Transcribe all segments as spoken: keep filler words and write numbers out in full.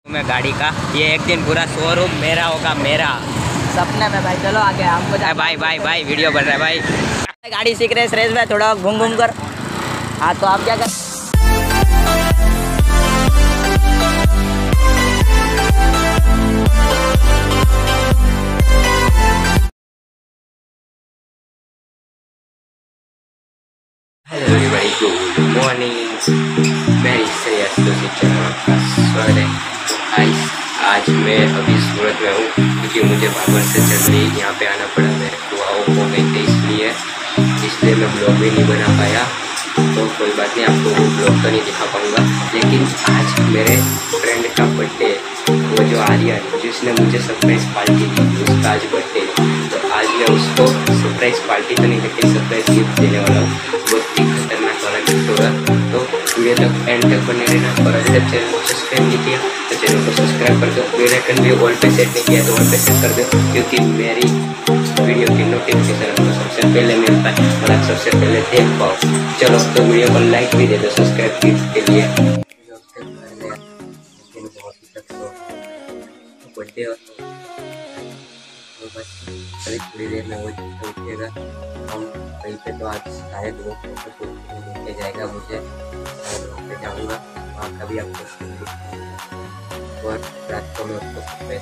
मैं गाड़ी का ये एक दिन पूरा शोरूम मेरा होगा, मेरा सपने में भाई। चलो आगे हमको जा। भाई भाई भाई वीडियो बन रहा है भाई। गाड़ी सीख रहे सुरेश भाई, थोड़ा घूम घूम कर। हाँ तो आप क्या कर हेलो एवरीबॉडी, गुड मॉर्निंग। मेरी श्रेयस दोषी चैनल का स्वागत है। गाइस आज मैं अभी सूरत में हूँ क्योंकि मुझे बाबर से जल्दी यहाँ पे आना पड़ा। मेरे दुआओं हो गई थी इसलिए इसलिए मैं ब्लॉग भी नहीं बना पाया। तो कोई बात नहीं, आपको वो ब्लॉग तो नहीं दिखा पाऊँगा। लेकिन आज मेरे फ्रेंड का बर्थडे, वो जो आर्यन जिसने मुझे सरप्राइज़ पार्टी दी, उसका आज बर्थडे। तो आज मैं उसको सरप्राइज़ पार्टी तो नहीं लेकिन सरप्राइज़ गिफ्ट देने वाला हूँ। बहुत ही खतरनाक वाला गिफ्ट होगा। तो वीडियो तक एंड तक बने रहना। और अभी तक चैनल को सब्सक्राइब नहीं किया तो चैनल को सब्सक्राइब कर दो। बेल आइकन भी ऑल पे सेट नहीं किया तो ऑल पे सेट कर दो, क्योंकि मेरी वीडियो की नोटिफिकेशन आपको सबसे पहले मिलता है और आप सबसे पहले देख पाओ। चलो तो वीडियो को लाइक भी दे दो सब्सक्राइब के लिए। बर्थडे और बस करीब थोड़ी देर में वो उठेगा। हम कहीं पे तो आज शायद वो फोटो लेके जाएगा मुझे, शायद वहाँ पे जाऊँगा, वहाँ का भी आपको और रात को मैं उसको सरप्राइज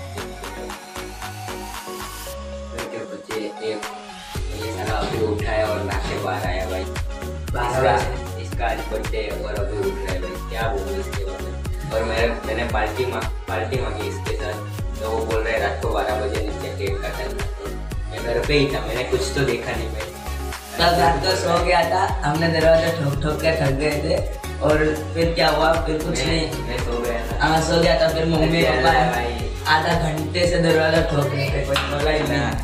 देंगे। बच्चे एक ये सारा अभी उठा है और नाचे बाहर आया भाई। इसका इसका आज बर्थडे और अभी उठ रहा है भाई, क्या बोलूँ इसके बारे में। और मेरे मैंने पार्टी मांग पार्टी मांगी इसके साथ, तो वो बोल रहे रात को बारह बजे नीचे केक काटना। मैं घर पे ही था, मैंने कुछ तो देखा नहीं भाई। कल रात को सो गया था, हमने दरवाजा ठोक ठोक के थक गए थे। और फिर क्या हुआ, फिर कुछ मैं, नहीं मैं सो गया था। हाँ सो गया था। फिर मम्मी पापा भाई आधा घंटे से दरवाजा ठोक रहे थे, कुछ बोला ही नहीं।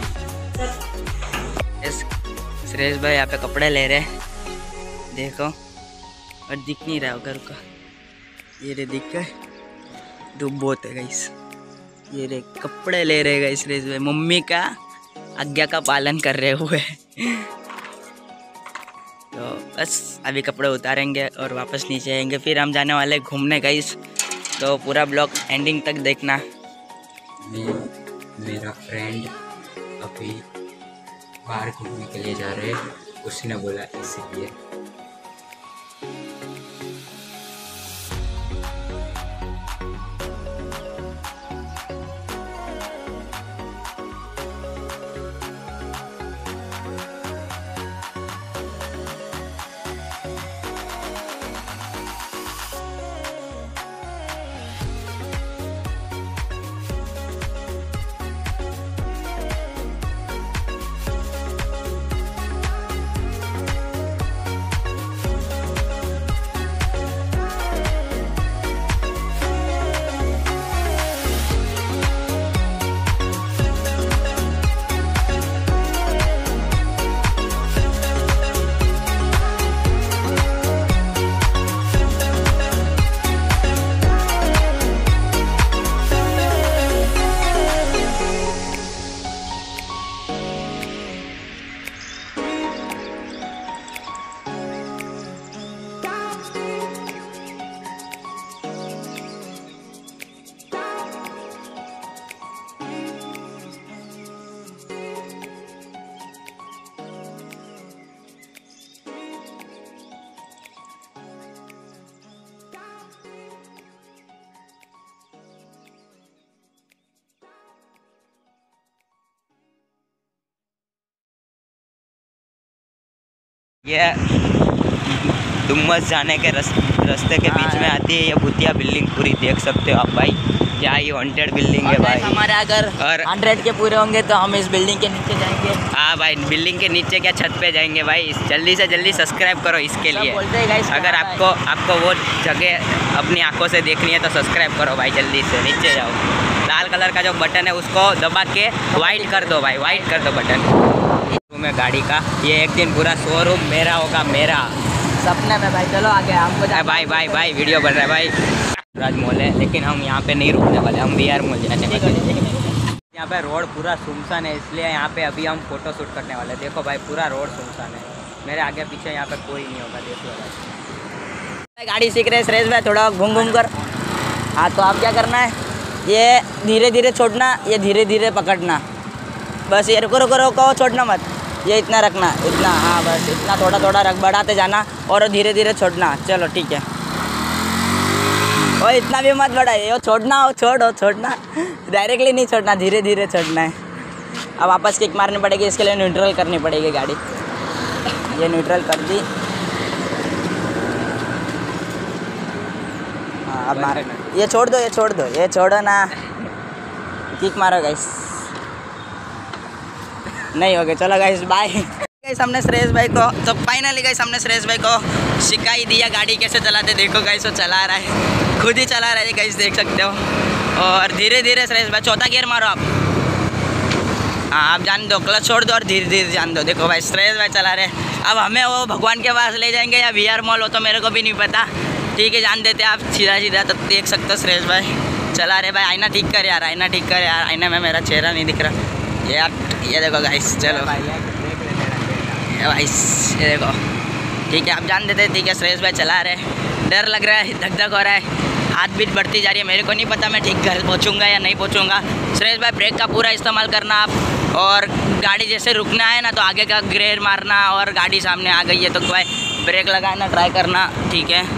सुरेश भाई यहाँ पे कपड़े ले रहे हैं, देखो। और दिख नहीं रहा घर का, ये रे दिख गए, धूप बहुत है गाइस। ये रे कपड़े ले रहे गाइस सुरेश भाई, मम्मी का आज्ञा का पालन कर रहे हुए। तो बस अभी कपड़े उतारेंगे और वापस नीचे आएंगे, फिर हम जाने वाले घूमने गाइस। तो पूरा ब्लॉग एंडिंग तक देखना। मैं मेरा फ्रेंड अभी बाहर घूमने के लिए जा रहे हैं, उसने बोला इसलिए। ये डुम्मस जाने के रस, रास्ते के बीच में आती है ये भूतिया बिल्डिंग, पूरी देख सकते हो आप भाई। क्या ये वांटेड बिल्डिंग है भाई। हमारे अगर और हंड्रेड के पूरे होंगे तो हम इस बिल्डिंग के नीचे जाएंगे। हाँ भाई, बिल्डिंग के नीचे क्या छत पे जाएंगे भाई। जल्दी से जल्दी सब्सक्राइब करो इसके लिए। अगर आपको आपको वो जगह अपनी आंखों से देखनी है तो सब्सक्राइब करो भाई, जल्दी से नीचे जाओ। लाल कलर का जो बटन है उसको दबा के वाइट कर दो भाई, वाइट कर दो बटन में गाड़ी का। ये एक दिन पूरा शोरूम मेरा होगा, मेरा सपने में भाई। चलो आगे हमको जा। भाई भाई भाई वीडियो बन रहा है भाई। राज मॉल है लेकिन हम यहाँ पे नहीं रुकने वाले, हम वी आर मॉल जाने वाले। यहाँ पे रोड पूरा सुनसान है, इसलिए यहाँ पे अभी हम फोटो शूट करने वाले। देखो भाई पूरा रोड सुनसान है, मेरे आगे पीछे यहाँ पे कोई नहीं होगा। देखो भाई गाड़ी सीख रहे सुरेश भाई, थोड़ा घूम घूम कर। हाँ तो आप क्या करना है, ये धीरे धीरे छोड़ना, ये धीरे धीरे पकड़ना, बस ये रुको रुको रुको, छोड़ना मत, ये इतना रखना, इतना, हाँ बस इतना, थोड़ा थोड़ा रख बढ़ाते जाना और धीरे धीरे छोड़ना। चलो ठीक है, और इतना भी मत बढ़ाइए, वो छोड़ना, हो छोड़ो छोड़ना, डायरेक्टली नहीं छोड़ना, धीरे धीरे छोड़ना है। अब वापस किक मारनी पड़ेगी, इसके लिए न्यूट्रल करनी पड़ेगी गाड़ी। ये न्यूट्रल कर दी, हाँ अब मार, ये छोड़ दो, ये छोड़ दो, ये छोड़ो ना, किक मारो गाइस, नहीं हो गया। चलो गाइस बाय गाइस, हमने श्रेयस भाई को तो फाइनली गाइस हमने श्रेयस भाई को सिखा ही दिया गाड़ी कैसे चलाते। देखो गाइस वो चला रहा है, खुद ही चला रहा है गाइस, देख सकते हो। और धीरे धीरे श्रेयस भाई, चौथा गियर मारो आप, हाँ आप जान दो, क्लच छोड़ दो और धीरे धीरे जान दो। देखो भाई श्रेयस भाई चला रहे हैं। अब हमें वो भगवान के पास ले जाएंगे या वी आर मॉल, हो तो मेरे को भी नहीं पता, ठीक है जान देते आप सीधा सीधा। तो देख सकते हो श्रेयस भाई चला रहे। भाई आईना ठीक कर यार, आईना ठीक कर यार, आईना में मेरा चेहरा नहीं दिख रहा यार। ये देखो गाइस, चलो भाई भाई ये देखो, ठीक है आप जान देते, ठीक है श्रेयस भाई चला रहे हैं। डर लग रहा है, धक धक हो रहा है, हाथ बीट बढ़ती जा रही है, मेरे को नहीं पता मैं ठीक घर पहुंचूंगा या नहीं पहुंचूंगा। श्रेयस भाई ब्रेक का पूरा इस्तेमाल करना आप, और गाड़ी जैसे रुकना है ना तो आगे का गियर मारना, और गाड़ी सामने आ गई है तो भाई ब्रेक लगाना ट्राई करना, ठीक है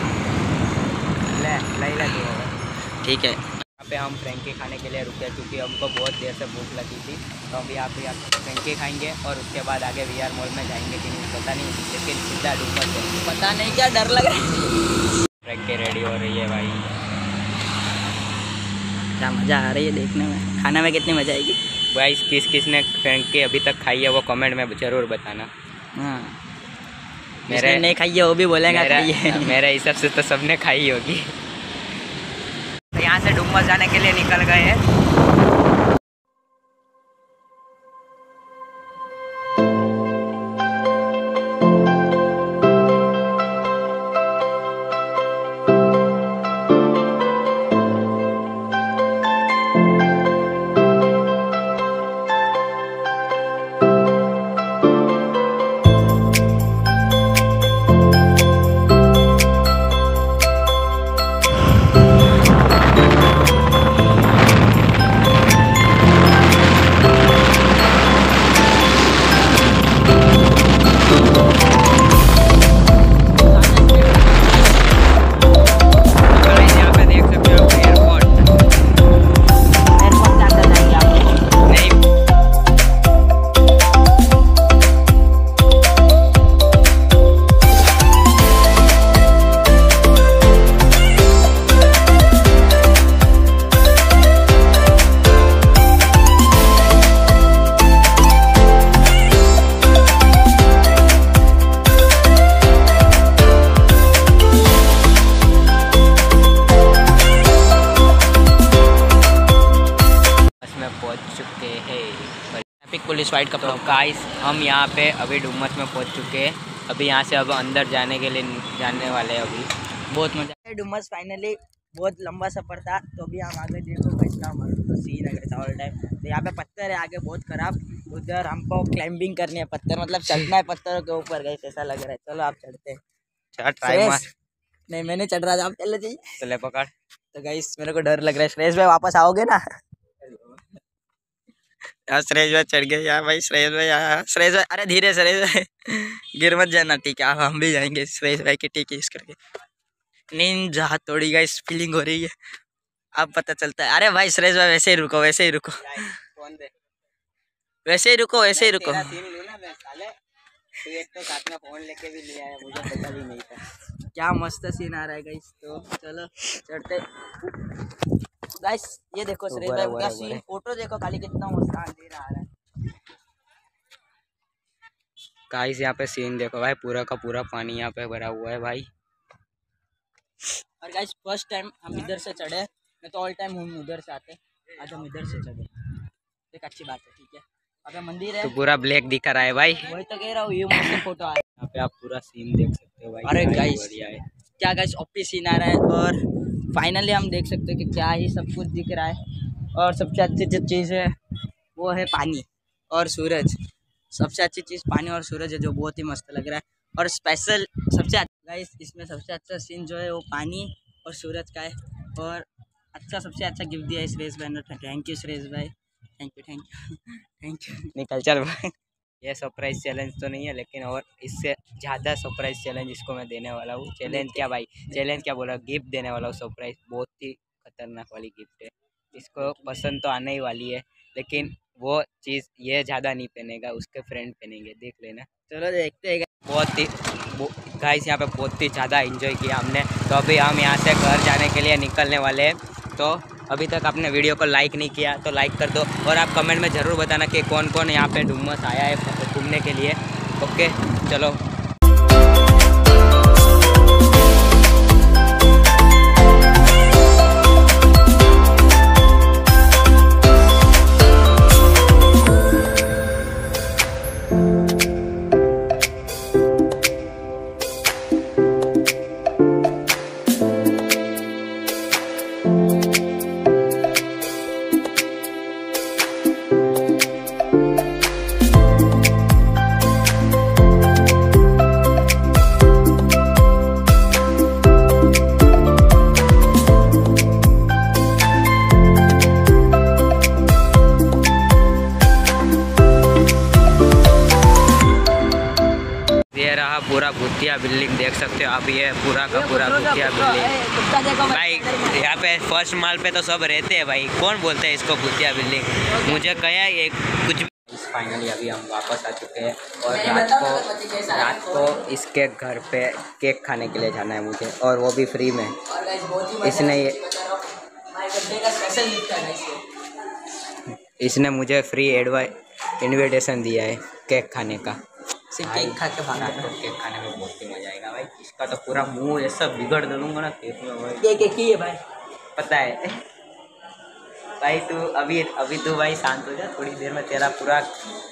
ठीक है। यहाँ पे हम फ्रेंकी खाने के लिए रुके क्योंकि हमको बहुत देर से भूख लगी थी, तो अभी यहाँ पे फ्रेंकी खाएंगे और उसके बाद आगे वी आर मॉल में जाएंगे कि नहीं पता नहीं, लेकिन सीधा डूमस है, पता नहीं क्या डर लग रहा है। फ्रेंकी रेडी हो रही है भाई, क्या मज़ा आ रही है देखने में, खाने में कितनी मज़ा आएगी भाई। किस किस ने फ्रेंकी अभी तक खाई है वो कमेंट में ज़रूर बताना। हाँ मेरे नहीं खाई है वो भी बोलेंगे खाइए। मेरे हिसाब से तो सबने खाई होगी। तो यहाँ से डुमस जाने के लिए निकल गए हैं। पुलिस वाइट कपड़ा। तो गाइस हम यहाँ पे अभी डुमस में पहुँच चुके हैं, अभी यहाँ से अब अंदर जाने के लिए जाने वाले हैं। अभी बहुत मजा है डुमस, फाइनली बहुत लंबा सफ़र था, तो अभी हम आगे देखो कैसा मस्त तो सीन है कैसा ऑल टाइम। तो यहाँ पे पत्थर है आगे बहुत खराब, उधर हमको क्लाइंबिंग करनी है, पत्थर मतलब चढ़ना है पत्थरों के ऊपर, गए ऐसा लग रहा है। चलो आप चढ़ते हैं, ट्राई मार। नहीं मैंने चढ़ रहा था, आप चल जाइए। चले पकड़। तो गाइस मेरे को डर लग रहा है, श्रेयस भाई वापस आओगे ना? यार श्रेयस भाई चढ़ गए यार, भाई श्रेयस भाई यार, श्रेयस भाई अरे धीरे श्रेयस भाई गिर मत जाना, ठीक है हम भी जाएंगे श्रेयस भाई की टीक इस करके। नींद जहाँ थोड़ी गाइस फीलिंग हो रही है, अब पता चलता है। अरे भाई श्रेयस भाई वैसे ही रुको, वैसे ही रुको, वैसे ही रुको, वैसे ही रुको। एक तो साथ में फोन लेके भी लिया है, मुझे पता भी नहीं था। क्या मस्त सीन आ रहा है गाइस। तो चलो चढ़ते गाइस, ये देखो श्रेयस भाई का सीन, फोटो देखो खाली कितना मस्त अंधेरा आ रहा है गाइस। यहाँ पे सीन देखो भाई, पूरा का पूरा पानी यहाँ पे भरा हुआ है भाई। और गाइस फर्स्ट टाइम हम इधर से चढ़े, मैं तो ऑल टाइम हम उधर से आते, आज हम इधर से चढ़े, एक अच्छी बात है, ठीक है। अबे मंदिर है तो पूरा ब्लैक दिखा रहा है भाई, वही तो कह रहा हूँ, ये मस्त फोटो आ रहा है। यहाँ पे आप पूरा सीन देख सकते हो भाई। अरे गाइस क्या गाइस ओपी सीन आ रहा है, और फाइनली हम देख सकते हैं कि क्या ही सब कुछ दिख रहा है। और सबसे अच्छी जो चीज़ है वो है पानी और सूरज, सबसे अच्छी चीज़ पानी और सूरज है, जो बहुत ही मस्त लग रहा है। और स्पेशल सबसे गाइस इसमें सबसे अच्छा सीन जो है वो पानी और सूरज का है। और अच्छा सबसे अच्छा गिफ्ट दिया है सुरेश भाई ने। थैंक यू सुरेश भाई, thank you thank you thank you. निकल चल भाई। ये सरप्राइज चैलेंज तो नहीं है, लेकिन और इससे ज़्यादा सरप्राइज चैलेंज इसको मैं देने वाला हूँ। चैलेंज क्या भाई, चैलेंज क्या बोला, गिफ्ट देने वाला हूँ सरप्राइज। बहुत ही खतरनाक वाली गिफ्ट है, इसको पसंद तो आने ही वाली है, लेकिन वो चीज़ ये ज़्यादा नहीं पहनेगा, उसके फ्रेंड पहनेंगे, देख लेना। चलो देखते हैं। बहुत ही गाइस यहाँ पे बहुत ही ज़्यादा एंजॉय किया हमने। तो अभी हम यहाँ से घर जाने के लिए निकलने वाले हैं। तो अभी तक आपने वीडियो को लाइक नहीं किया तो लाइक कर दो, और आप कमेंट में ज़रूर बताना कि कौन कौन यहाँ पे डुमस आया है घूमने के लिए। ओके चलो। ये रहा पूरा भूतिया बिल्डिंग, देख सकते हो आप, ये पूरा का पूरा भूतिया बिल्डिंग भाई। यहाँ पे फर्स्ट माल पे तो सब रहते हैं भाई, कौन बोलते हैं इसको भूतिया बिल्डिंग, मुझे कहा ये कुछ। फाइनली अभी हम वापस आ चुके हैं, और रात को रात को इसके घर पे केक खाने के लिए जाना है मुझे, और वो भी फ्री में। इसने ये इसने मुझे फ्री एडवाइ इन्विटेशन दिया है केक खाने का। केक खा के भागा तो केक खाने में बहुत ही मजा आएगा भाई। इसका तो पूरा मुंह ऐसा बिगड़ दूंगा ना केक में भाई। केक एक ही है भाई, पता है भाई। तू अभी अभी तू भाई शांत हो जा, थोड़ी देर में तेरा पूरा